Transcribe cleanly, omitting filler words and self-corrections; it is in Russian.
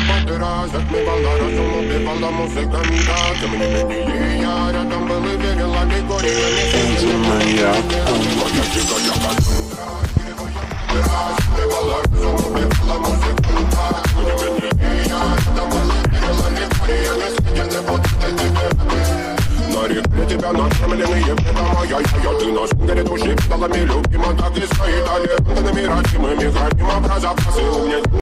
раз затмевала разум, убивала музыка мира. Тем не менее я рядом был и верил, аллегория не сидела. Моя дикая концентра. Раз затмевала разум, убивала музыка мира. Тем не менее я рядом был и верил, аллегория не сидела. Вот это тебе. Нарекли тебя накормленные предома. Я ты на сундере души педалами любима. Так и стоит аллегориями, родимыми, храним образа.